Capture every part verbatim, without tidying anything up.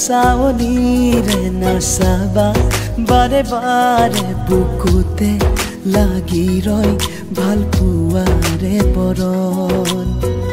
চাৱনিৰে নাচাবা বাৰে বাৰে বুকুতে লাগি ৰয় ভাল পোৱাৰে বৰণ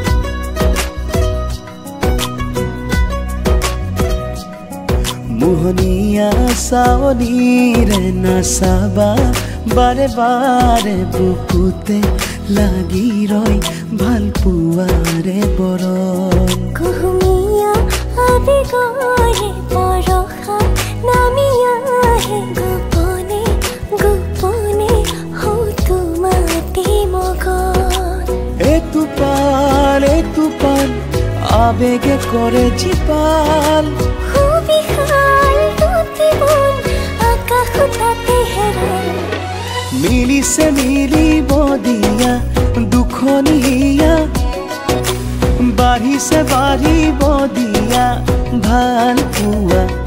মোহনীয়া চাৱনিৰে নাচাবা বাৰে বাৰে বুকুতে লাগি ৰয় ভাল পোৱাৰে বৰণ কুহুমীয়া আবেগৰে বৰষা নামি আহে গোপনে গোপনে হয়তো মাতি মগন এইটো পাল এইটো পাল আবেগে কৰে জীপাল সুবিশাল দুটি মন আকাশতাতে হেৰাল মিলিছে মিলিব দিয়া দুখনি হিয়া বাঢ়িছে বাঢ়িব দিয়া ভাল পোৱা